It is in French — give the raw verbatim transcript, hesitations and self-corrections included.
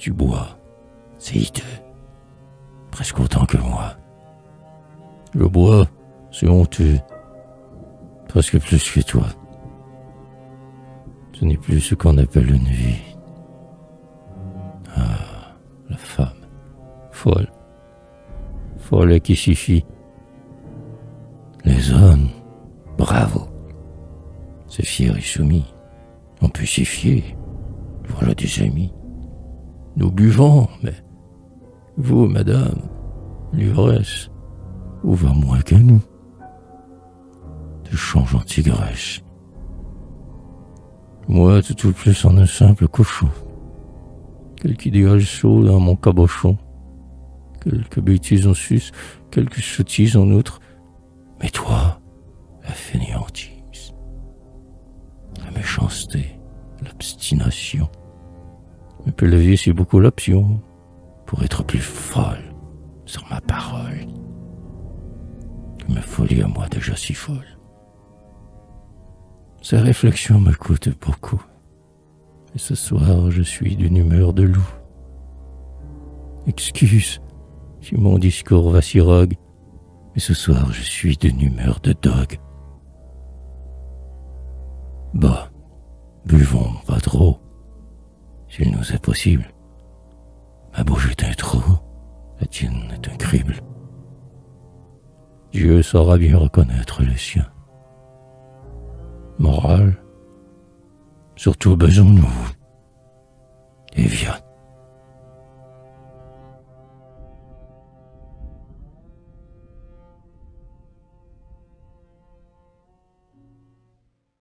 Tu bois, c'est hideux, presque autant que moi. Je bois, c'est honteux, presque plus que toi. Ce n'est plus ce qu'on appelle une vie. Ah, la femme, folle, folle qui suffit. Les hommes, bravo, c'est fier et soumis. On peut s'y fier, voilà des amis. Nous buvons, mais vous, madame, l'ivresse, où va moins que nous? De change en tigresse. Moi, tout au plus en un simple cochon. Quelque idéal chaud dans mon cabochon. Quelques bêtises en sus, quelques sottises en outre. Mais toi, la fainéantise, la méchanceté, l'obstination. Me peut lever si beaucoup l'option pour être plus folle sur ma parole que ma folie à moi déjà si folle. Ces réflexions me coûtent beaucoup. Et ce soir, je suis d'une humeur de loup. Excuse si mon discours va si rogue, mais ce soir, je suis d'une humeur de dogue. Bah, buvons pas trop, s'il nous est possible. Ma bouche est un trou, la tienne est un crible. Dieu saura bien reconnaître le sien. Morale, surtout besoin-nous. Et viens.